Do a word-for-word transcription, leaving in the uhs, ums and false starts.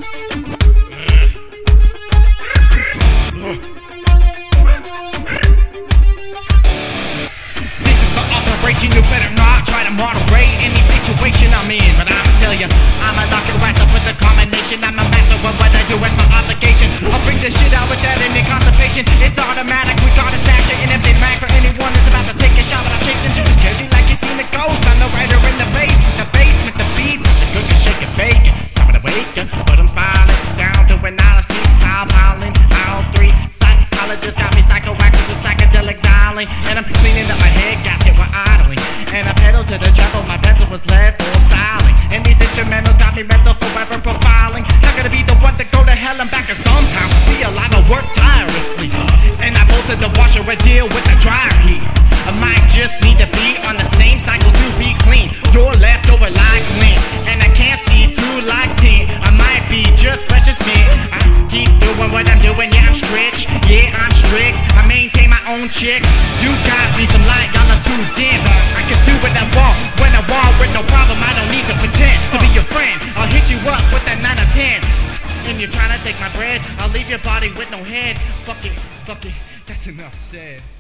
This is the operation, you better not try to moderate any situation I'm in. But I'ma tell ya, I'ma lock your ass up with a combination. I'm a master of what I do, it's my obligation. I'll bring this shit out without any constipation. It's automatic, we gotta sash it. And if they mag for anyone that's about to take a shot, but I'm chasing to the schedule like you seen a ghost. I'm the writer in the basement, the basement, the beat, the cook and shake and bake. Some of the bacon, but I'm smiling down to analysis, tile piling, aisle three. Psychologist got me psychoactive with psychedelic dialing, and I'm cleaning up my head gasket while idling. And I pedal to the treble, my pencil was left for styling. And these instrumentals got me mental forever profiling. Not gonna be the one to go to hell and back and somehow be alive and work tirelessly. And I bolted the washer and deal with the dryer heat. I might just need to be on the same cycle to be clean. You're left over like lean, and I can't see through like tin. I might be just fresh as mint. I keep doing what I'm doing, yeah I'm strict, yeah I'm strict. I maintain my own chick. You guys need some light, y'all are too dim. I can do what I want, when I want, with no problem. I don't need to pretend to be your friend. I'll hit you up with that nine out of ten. And you're trying to take my bread, I'll leave your body with no head. Fuck it, fuck it, that's enough said.